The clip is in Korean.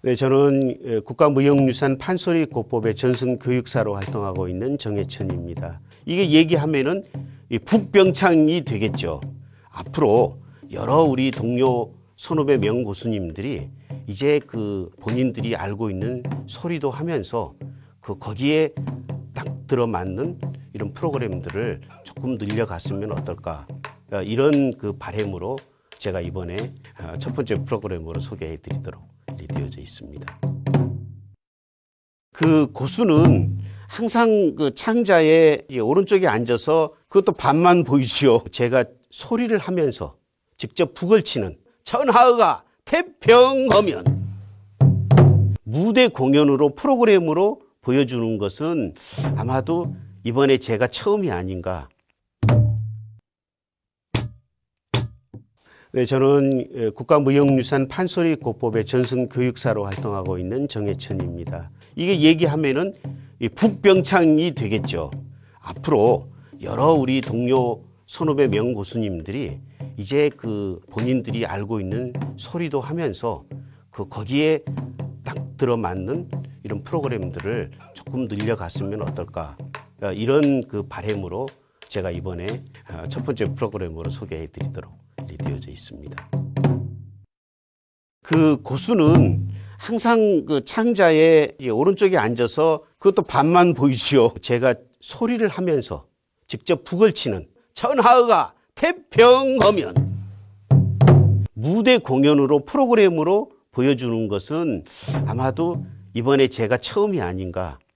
네, 저는 국가무형유산 판소리 고법의 전승교육사로 활동하고 있는 정해천입니다. 이게 얘기하면은 북병창이 되겠죠. 앞으로 여러 우리 동료 선후배 명고수님들이 이제 본인들이 알고 있는 소리도 하면서 거기에 딱 들어맞는 이런 프로그램들을 조금 늘려갔으면 어떨까. 이런 바람으로 제가 이번에 첫 번째 프로그램으로 소개해 드리도록 되어져 있습니다. 고수는 항상 창자의 오른쪽에 앉아서 그것도 반만 보이지요. 제가 소리를 하면서 직접 북을 치는 천하의가 태평하면 무대 공연으로 프로그램으로 보여주는 것은 아마도 이번에 제가 처음이 아닌가. 네, 저는 국가무형유산 판소리 고법의 전승교육사로 활동하고 있는 정해천입니다. 이게 얘기하면은 북병창이 되겠죠. 앞으로 여러 우리 동료 선후배 명고수님들이 이제 본인들이 알고 있는 소리도 하면서 거기에 딱 들어맞는 이런 프로그램들을 조금 늘려갔으면 어떨까. 이런 바람으로 제가 이번에 첫 번째 프로그램으로 소개해 드리도록 되어져 있습니다. 고수는 항상 창자의 오른쪽에 앉아서 그것도 반만 보이지요. 제가 소리를 하면서 직접 북을 치는 천하의가 태평하면 무대 공연으로 프로그램으로 보여주는 것은 아마도 이번에 제가 처음이 아닌가.